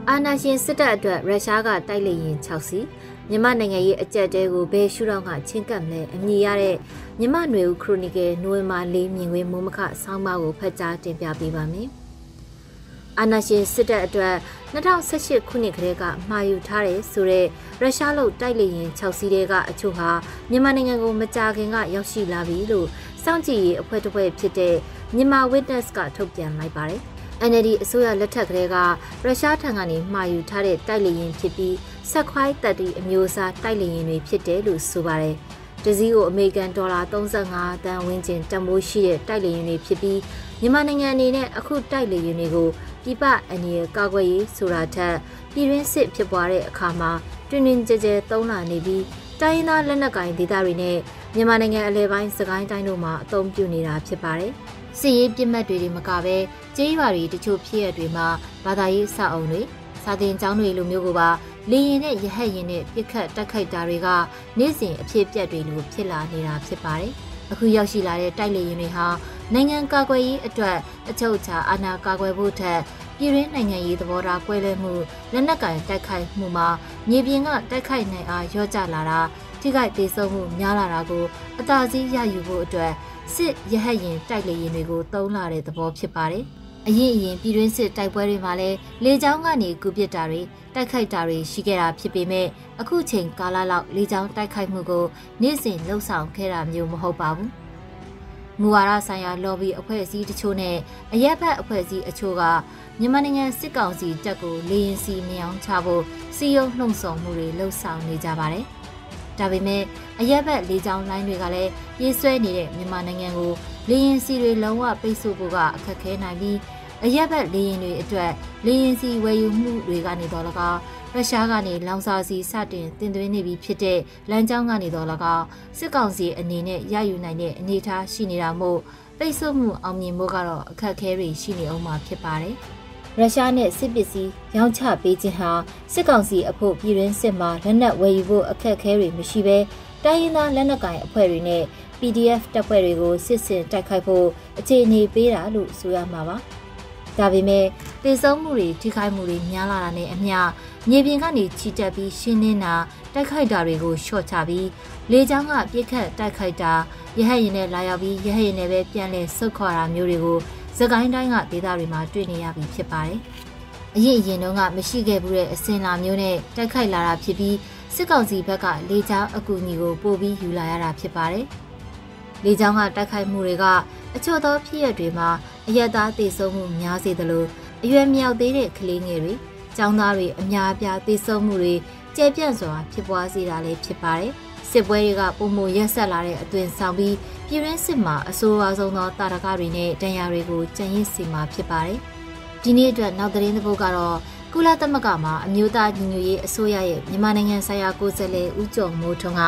အာနာရှင်စစ်တပ်အတွက်ရုရှားကတိုက်လေရင်6စီမြန်မာနိုင်ငံရဲ့အကြက်တဲကိုဘယ်ရှုထောင့်ကချင်းကပ်မလဲအမည်ရတဲ့မြန်မာຫນွေဦးခရိုနီကယ်နိုဝင်ဘာ4မြင်ကွင်းမိုးမခဆောင်းပါးကိုဖတ်ကြားတင်ပြပေးပါမယ်။အာနာရှင်စစ်တပ်အတွက်2018ခုနှစ်ကတည်းကမှာယူထားတဲ့ဆိုတဲ့ရုရှားလို့တိုက်လေရင်6စီးတဲ့အချို့ဟာမြန်မာနိုင်ငံကိုမကြာခင်ကရောက်ရှိလာပြီလို့စောင့်ကြည့်ရေးအဖွဲ့တစ်ဖွဲ့ဖြစ်တဲ့မြန်မာ Witness ကထုတ်ပြန်လိုက်ပါတယ်။ NLD အစိုးရလက်ထက်ကတည်းကရုရှားထံကနေမှာယူထားတဲ့တိုက်လေရင်ဖြစ်ပြီးဆက်ခွိုင်းတက်တီအမျိုးအစားတိုက်လေရင်တွေဖြစ်တယ်လို့ဆိုပါတယ်။တစည်းကိုအမေရိကန်ဒေါ်လာ35တန်ဝန်းကျင်တန်ဖိုးရှိတဲ့တိုက်လေရင်တွေဖြစ်ပြီးမြန်မာနိုင်ငံအနေနဲ့အခုတိုက်လေရင်တွေကိုပြပအန်ရကာကွယ်ရေးဆိုတာထက်ပြည်တွင်းစစ်ဖြစ်ပွားတဲ့အခါမှာတွင်တွင်ကြဲကြဲသုံးလာနေပြီးတိုင်းရင်းသားလက်နက်ကိုင်ဒေသတွေနဲ့မြန်မာနိုင်ငံအလဲပိုင်းစကိုင်းတိုင်းတို့မှာအသုံးပြုနေတာဖြစ်ပါတယ်။စစ်ရေးပြစ်မှတ်တွေမကပဲကျေးရွာတွေတချို့ဖြစ်ရတွေမှာဘာသာရေးအဆောက်အုံတွေစာသင်ကျောင်းတွေလိုမျိုးကိုပါလေရင်နဲ့ရဟတ်ရင်နဲ့ပြစ်ခတ်တိုက်ခိုက်တာတွေကနေ့စဉ်အဖြစ်ပြက်တွေလိုဖြစ်လာနေတာဖြစ်ပါတယ်။အခုရောက်ရှိလာတဲ့တိုက်လေရင်တွေဟာနိုင်ငံကာကွယ်ရေးအတွက်အချုပ်အခြာအာဏာကာကွယ်ဖို့ထက်ပြည်တွင်းနိုင်ငံရေးသဘောထားကွဲလွဲမှုလက်နက်ကိုင်တိုက်ခိုက်မှုမှာမြေပြင်ကတိုက်ခိုက်နိုင်အားလျော့ကျလာတာထိခိုက်ဒေဆုံးမှုများလာတာကိုအသာစီးရယူဖို့အတွက်စစ်ရဟတ်ရင်တိုက်လေရင်တွေကိုသုံးလာတဲ့သဘောဖြစ်ပါတယ်။အရင်ပြည်တွင်းစစ်တိုက်ပွဲတွေမှာလည်းလေကြောင်းကနေကူပစ်တာတွေတိုက်ခိုက်တာတွေရှိခဲ့တာဖြစ်ပေမဲ့အခုချိန်ကာလလောက်လေကြောင်းတိုက်ခိုက်မှုကိုနေ့စဉ်လှုပ်ဆောင်ခဲ့တာမျိုးမဟုတ်ပါဘူး။မူဝါဒဆိုင်ရာ lobby အဖွဲ့အစည်းတချို့နဲ့အရက်ဘက်အဖွဲ့အစည်းအချို့ကမြန်မာနိုင်ငံစစ်ကောင်စီတပ်ကိုလေရင်စီမြောင်းချဖို့စီယုံလှုံ့ဆော်မှုတွေလှုပ်ဆောင်နေကြပါတယ်။ဒါပေမဲ့အရက်ဘက်လေကြောင်းလိုင်းတွေကလည်းပြေးဆွဲနေတဲ့မြန်မာနိုင်ငံကိုလေရင်စီတွေလုံးဝပိတ်ဆို့ဖို့ကအခက်ခဲနိုင်ပြီးအရက်ဘက်လေရင်တွေအတွက်လေရင်စီဝယ်ယူမှုတွေကနေတော့လကောက်ရုရှားကနေလောင်စာစီစတင်တင်သွင်းနေပြီဖြစ်တဲ့လမ်းကြောင်းကနေတော့လကောက်စစ်ကောင်စီအနေနဲ့ရယူနိုင်တဲ့အနေအထားရှိနေတာမို့ပိတ်ဆို့မှုအောင်မြင်ဖို့ကတော့အခက်အခဲတွေရှိနေအောင်မှာဖြစ်ပါတယ်။ရုရှားနဲ့စစ်ပစ္စည်းရောင်းချပေးခြင်းဟာစစ်ကောင်စီအဖို့ပြည်တွင်းစစ်မှာလက်နက်ဝယ်ယူဖို့အခက်အခဲတွေမရှိဘဲတိုင်းရင်းသားလက်နက်ကိုင်အဖွဲ့တွေနဲ့ PDF တပ်ဖွဲ့တွေကိုစစ်ဆင်တိုက်ခိုက်ဖို့အခြေအနေပေးတာလို့ဆိုရမှာပါ။ဒါပေမဲ့တေဆုံးမှုတွေထိခိုက်မှုတွေများလာတာနဲ့အမျှမြေပြင်ကနေချီတက်ပြီးရှင်းနေတာတိုက်ခိုက်တာတွေကိုရှော့ချပြီးလေကြောင်းကပြစ်ခတ်တိုက်ခိုက်တာရဟတ်ရင်နဲ့လာရောက်ပြီးရဟတ်ရင်နဲ့ပဲပြန်လည်ဆုတ်ခွာတာမျိုးတွေကိုစကိုင်းတိုင်းကဒေသတွေမှာတွေ့နေရပြီဖြစ်ပါတယ်။အရင်တုန်းကမရှိခဲ့ဘူးတဲ့အစင်လာမျိုးနဲ့တိုက်ခိုက်လာတာဖြစ်ပြီးစစ်ကောင်စီဘက်ကလေကြောင်းအကူအညီကိုပို့ပြီးယူလာရတာဖြစ်ပါတယ်။လေကြောင်းကတိုက်ခိုက်မှုတွေကအချို့သောဖြစ်ရပ်တွေမှာအရက်သားသေဆုံးမှုများစေသလိုအရွယ်မြောက်သေးတဲ့ကလေးငယ်တွေကျောင်းသားတွေအများအပြားသေဆုံးမှုတွေကျယ်ပြန့်စွာဖြစ်ပွားစေတာလည်းဖြစ်ပါတယ်။စစ်ပွဲတွေကပုံမရက်ဆက်လာတဲ့အသွင်ဆောင်ပြီးပြည်တွင်းစစ်မှာအဆိုးအဆုံးသောတာရကတွေနဲ့တရားတွေကိုကြံ့ရစ်စေမှာဖြစ်ပါတယ်။ဒီနေ့အတွက်နောက်သတင်းတစ်ပုဒ်ကတော့ကုလသမဂ္ဂမှာအမျိုးသားညီညွတ်ရေးအစိုးရရဲ့မြန်မာနိုင်ငံဆိုင်ရာကိုယ်စားလှယ်ဦးကျော်မိုးထွန်းက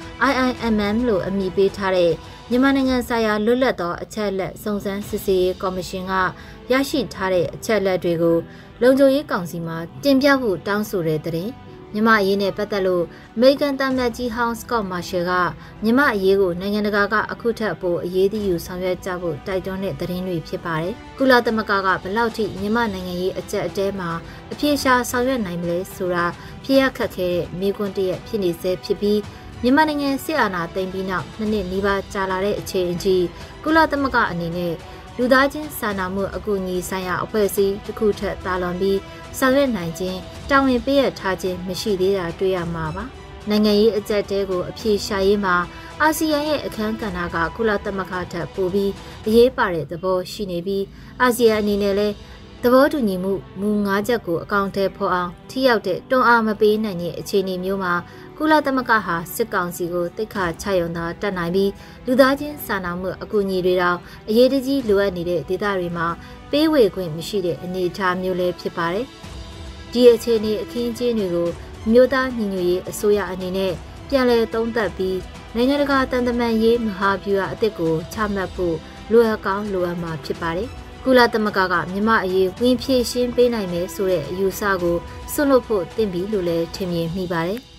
IIMM လို့အမည်ပေးထားတဲ့မြန်မာနိုင်ငံဆိုင်ရာလွတ်လပ်သောအချက်အလက်စုံစမ်းစစ်ဆေးရေးကော်မရှင်ကရရှိထားတဲ့အချက်အလက်တွေကိုလုံခြုံရေးကောင်စီမှာတင်ပြဖို့တောင်းဆိုတဲ့တဲ့မြန်မာအရေးနဲ့ပတ်သက်လို့အမေရိကန်သမ္မတကြီးဟောင်းစကော့မာရှယ်ကမြန်မာအရေးကိုနိုင်ငံတကာကအခုထက်ပိုအရေးတယူဆောင်ရွက်ကြဖို့တိုက်တွန်းတဲ့သတင်းတွေဖြစ်ပါတယ်။ကုလသမဂ္ဂကဘလောက်ထိမြန်မာနိုင်ငံရေးအကြက်အတဲမှာအပြေရှားဆောင်ရွက်နိုင်မလဲဆိုတာဖြစ်ရခက်ခဲတဲ့မိကွန်းတရက်ဖြစ်နေစေဖြစ်ပြီးမြန်မာနိုင်ငံစစ်အာဏာသိမ်းပြီးနောက်နှစ်နှစ်နီးပါးကြာလာတဲ့အချိန်အထိကုလသမဂ္ဂအနေနဲ့လူသားချင်းစာနာမှုအကူအညီဆိုင်ရာအဖွဲ့အစည်းတစ်ခုထက်တာလွန်ပြီးဆောင်ရွက်နိုင်ခြင်းတာဝန်ပေးရထားခြင်းမရှိသေးတာတွေ့ရမှာပါနိုင်ငံရေးအကြက်တဲကိုအပြေရှားရေးမှာအာဆီယံရဲ့အခန်းကဏ္ဍကကုလသမဂ္ဂထက်ပိုပြီးအရေးပါတဲ့သဘောရှိနေပြီးအာဆီယံအနေနဲ့လည်းသဘောတူညီမှုမူ၅ချက်ကိုအကောင့်ထဲဖော်အောင်ထိရောက်တဲ့တွန်းအားမပေးနိုင်တဲ့အခြေအနေမျိုးမှာကုလသမဂ္ဂဟာစစ်ကောင်စီကိုတိတ်ခါချရုံသာတက်နိုင်ပြီးလူသားချင်းစာနာမှုအကူအညီတွေတော့အရေးတကြီးလိုအပ်နေတဲ့ဒေသတွေမှာပေးဝေခွင့်မရှိတဲ့အနေအထားမျိုးလည်းဖြစ်ပါတယ်။ဒီအခြေအနေအခင်းအကျင်းတွေကိုမြို့သားညီညွတ်ရေးအစိုးရအနေနဲ့ပြန်လည်သုံးသပ်ပြီးနိုင်ငံတကာတန်တမန်ရေးမဟာဗျူဟာအသစ်ကိုချမှတ်ဖို့လိုအပ်ကောင်းလိုအပ်မှာဖြစ်ပါတယ်။ကုလသမဂ္ဂကမြန်မာအရေးဝင်ဖြည့်ရှင်းပေးနိုင်မယ်ဆိုတဲ့အယူဆကိုဆွတ်လွတ်ဖို့သင့်ပြီလို့လည်းထင်မြင်မိပါတယ်။